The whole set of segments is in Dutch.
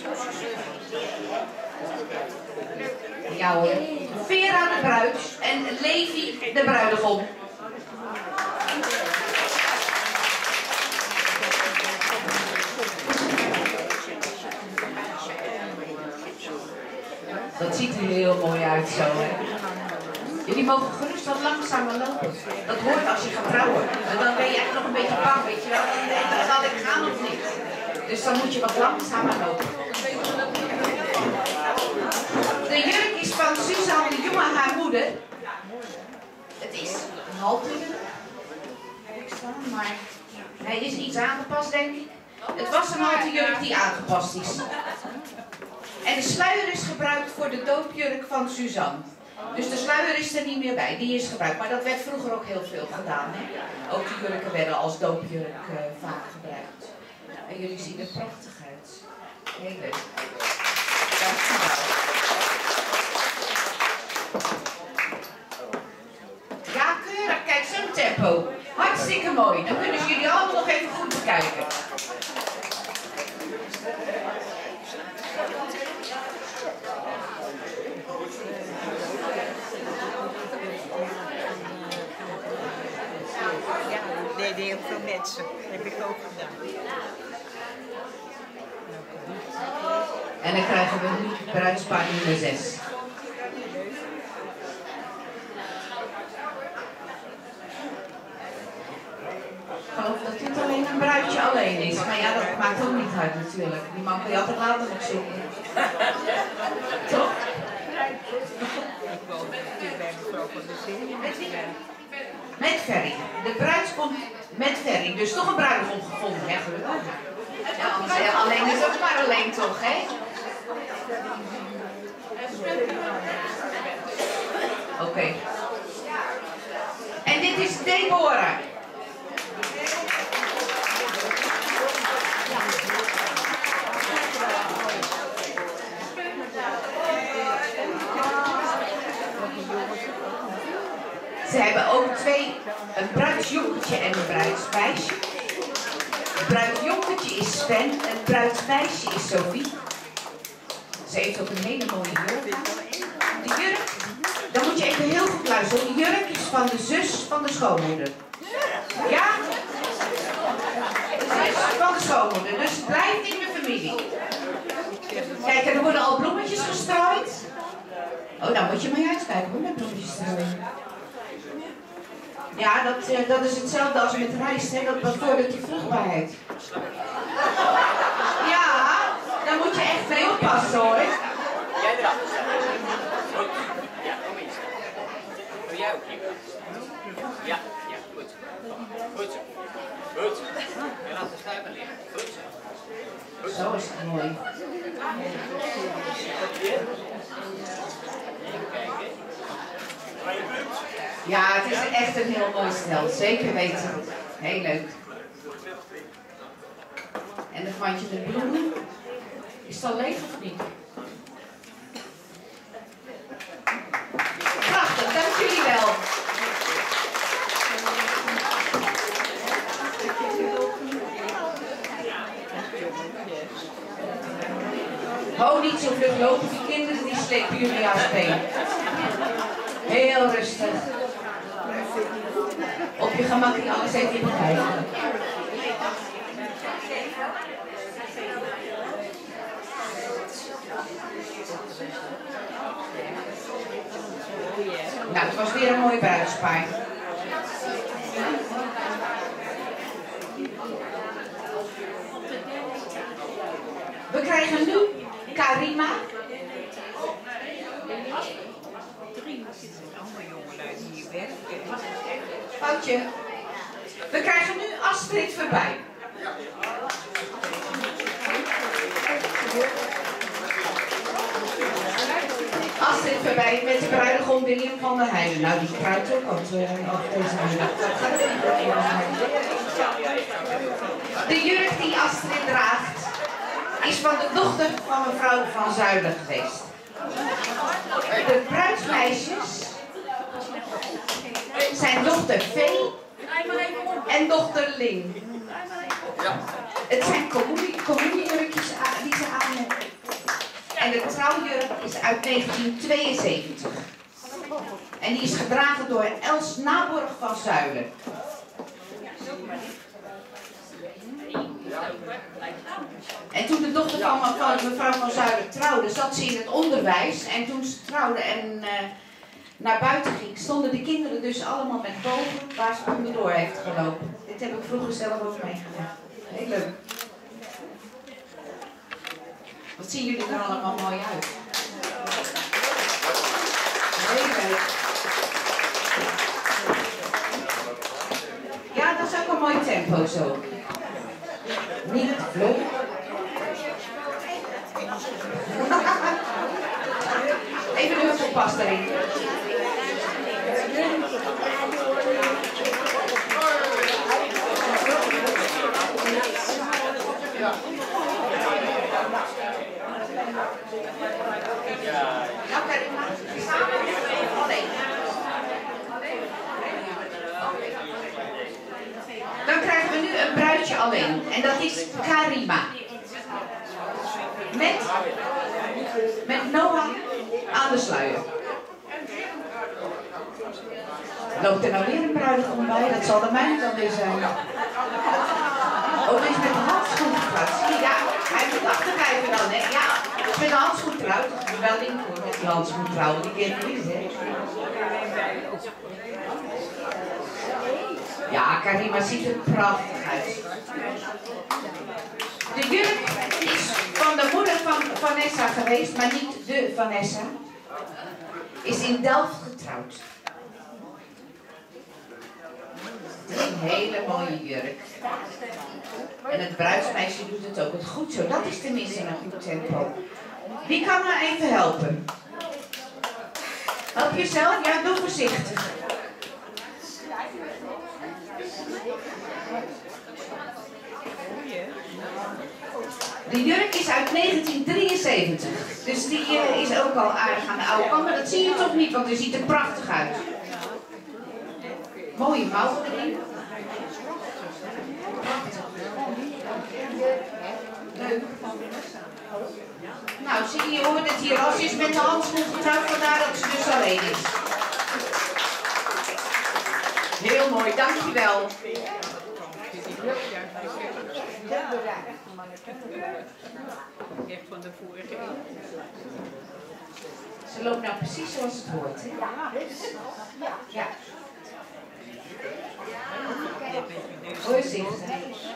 Ja hoor. Vera de bruid en Levi de bruidegom. Dat ziet er heel mooi uit zo, hè. Jullie mogen gerust wat langzamer lopen. Dat hoort als je gaat trouwen. En dan ben je echt nog een beetje bang, weet je wel. Dan denk je, zal ik gaan of niet? Dus dan moet je wat langzamer lopen. De jurk is van Suzanne de Jonge, haar moeder. Het is een halterjurk. Maar hij is iets aangepast, denk ik. Het was een halterjurk die aangepast is. En de sluier is gebruikt voor de doopjurk van Suzanne. Dus de sluier is er niet meer bij, die is gebruikt. Maar dat werd vroeger ook heel veel gedaan. Hè? Ook de jurken werden als doopjurk vaak gebruikt. En jullie zien er prachtig uit. Heel leuk. Dankjewel. Ja, keurig. Kijk, zo'n tempo. Hartstikke mooi. Dan kunnen jullie allemaal nog even goed bekijken. Nee, heel veel mensen. Dat heb ik ook gedaan. En dan krijgen we nu bruidspaar nummer 6. Ik geloof dat dit alleen een bruidje alleen is. Maar ja, dat maakt ook niet uit natuurlijk. Die man kan je altijd later nog zoeken. Toch? Ik woon natuurlijk bij mevrouw van de Zin. Met Ferry. De bruid komt met Ferry. Dus toch een bruidegom gevonden, hè, gelukkig. Ja, anders alleen is ook maar alleen toch, hè? Oké. En dit is Deborah. Ze hebben ook twee, een bruidsjonkertje en een bruidsmeisje. Het bruidsjonkertje is Sven en het bruidsmeisje is Sophie. Ze heeft ook een hele mooie jurk. De jurk, dan moet je even heel goed luisteren. De jurk is van de zus van de schoonmoeder. Ja? De zus van de schoonmoeder, dus het blijft in de familie. Kijk, er worden al bloemetjes gestrooid. Oh, dan moet je maar uitkijken hoor, met bloemetjes strooien. Ja, dat is hetzelfde als met rijst, hè? Dat bevordert de vruchtbaarheid. Ja, dan moet je echt mee oppassen hoor. Jij erachter staan. Ja, kom eens. Doe jij ook hier? Ja, ja, goed. Goed zo. Goed zo. En laat de schuim maar liggen. Goed zo. Zo is het mooi. Ja, het is echt een heel mooi stel. Zeker weten. Heel leuk. En een mandje met bloemen. Is het al leeg of niet? Prachtig, dank jullie wel. Oh, niet zo vlug lopen. Die kinderen die slepen jullie aan het been. Heel rustig. Op je gemak die alles even bekijken. Nou, het was weer een mooi bruidspaar. We krijgen nu Karima. Foutje. We krijgen nu Astrid voorbij. Astrid voorbij met de bruidegom William van der Heijden. Nou, die kruidt ook op deze middag. De jurk die Astrid draagt is van de dochter van mevrouw van Zuilen geweest. De bruidsmeisjes zijn dochter Vee en dochter Ling. Het zijn communiejurkjes die ze aan hebben. uit 1972. En die is gedragen door Els Naborg van Zuilen. En toen de dochter van mevrouw van Zuilen trouwde, zat ze in het onderwijs. En toen ze trouwde en naar buiten ging, stonden de kinderen dus allemaal met bogen waar ze onderdoor heeft gelopen. Dit heb ik vroeger zelf ook meegemaakt. Heel leuk. Wat zien jullie er allemaal mooi uit. Heel leuk. Ja, dat is ook een mooi tempo zo. Niet vlug. Even de huffelpas erin. Nou, Karima, samen alleen. Dan krijgen we nu een bruidje alleen. En dat is Karima. Met Noah aan de sluier. Loopt er nou weer een bruidegom bij? Dat zal de mijne dan weer zijn. Oh, dit is met de handschoen getrouwd. Zie je, ja, hij moet achterkijken dan, hè. Ja, met de handschoen trouwt. Dat is wel link hoor, met die handschoen trouwen. Die kent je niet, hè. Ja, Karima ziet er prachtig uit. De jurk is van de moeder van Vanessa geweest, maar niet de Vanessa. Is in Delft getrouwd. Het is een hele mooie jurk. En het bruidsmeisje doet het ook het goed zo. Dat is tenminste een goed tempo. Wie kan haar even helpen? Help jezelf? Ja, doe voorzichtig. De jurk is uit 1973. Dus die is ook al aardig aan de oude kant. Maar dat zie je toch niet, want die ziet er prachtig uit. Mooie mouwen erin. Leuk. Nou, zie je, hoort het hier. Als ze is met de handschoen getrouwd, vandaar dat ze dus alleen is. Heel mooi, dankjewel. Echt van de vorige eeuw. Ze loopt nou precies zoals het hoort, hè? Ja. Voorzichtig.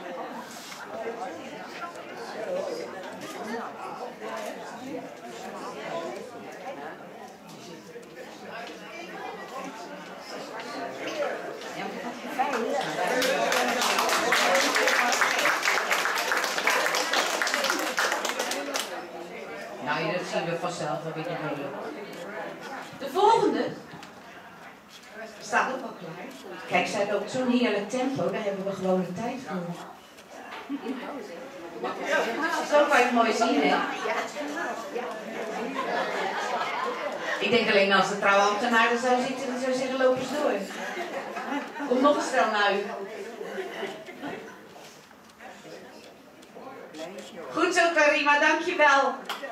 Nou, dat zien we vanzelf wel weer. De volgende staat ook al klaar. Kijk, zij loopt zo'n heerlijk tempo, daar hebben we gewoon de tijd voor. Zo kan je het mooi zien, hè? Ik denk alleen als de trouwambtenaar er zou zitten en zou zeggen, loop eens door. Kom nog een stel naar u. Goed zo, Karima, dankjewel.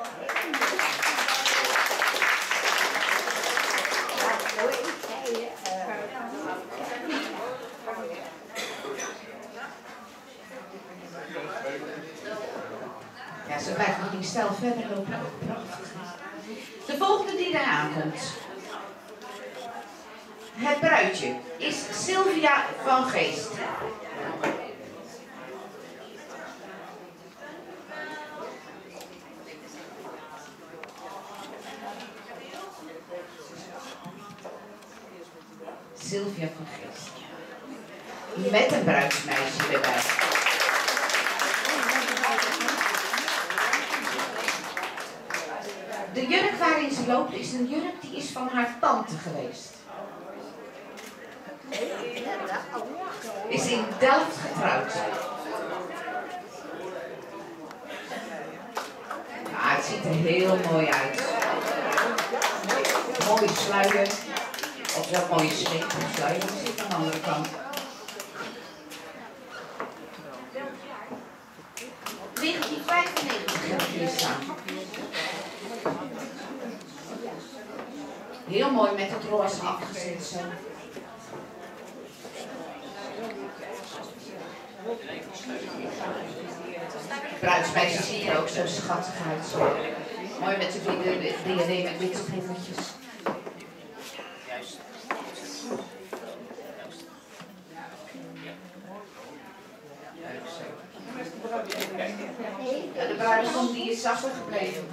Ja, ze blijft nog in stijl verder lopen. Prachtig. De volgende die eraan komt. Het bruidje is Sylvia van Geest. Sylvia van Geest. Met een bruidsmeisje erbij. De jurk waarin ze loopt is een jurk die is van haar tante geweest. Is in Delft getrouwd. Ja, het ziet er heel mooi uit. Mooie sluier. Of wel mooie sleep of sluier. Die zit aan de andere kant. 1995 heb ik hier staan. Heel mooi met het roze afgezet zo. De bruidsmeisje ziet er ook zo schattig uit. Zo. Mooi met de DNA met witte bloemetjes. Juist. Ja, de bruidegom die is achtergebleven.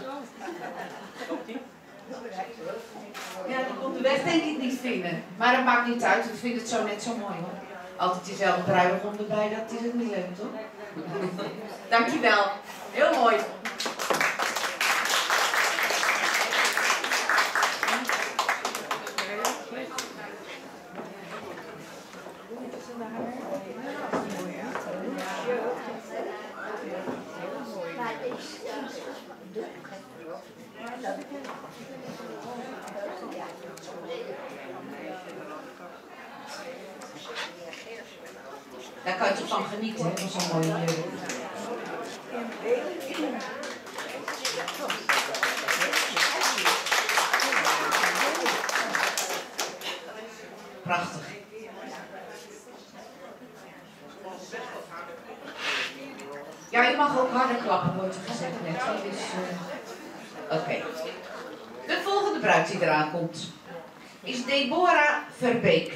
Ja, die kon de weg denk ik niet vinden. Maar dat maakt niet uit, ik vind het zo net zo mooi hoor. Altijd diezelfde bruidegom erbij, dat is het niet leuk toch? Dankjewel, heel mooi. Daar kan je van genieten, hè, van zo'n mooie jurk. Prachtig. Ja, je mag ook harder klappen, wordt er gezegd net. Dus, oké. De volgende bruid die eraan komt is Deborah Verbeek.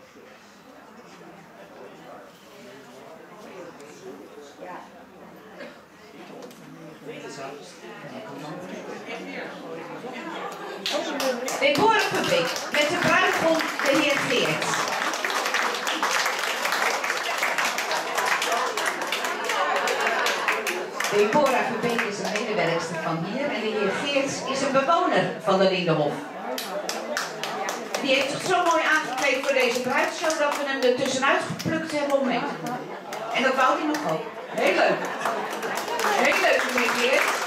Deborah Verbeek met de bruidegom de heer Geert. Deborah Verbeek is een medewerkster van hier en de heer Geert is een bewoner van de Lindenhof. Die heeft zich zo mooi aangekleed voor deze bruidshow dat we hem er tussenuit geplukt hebben om mee te doen. En dat wou hij nog ook. Heel leuk. Heel leuk, meneer Geert.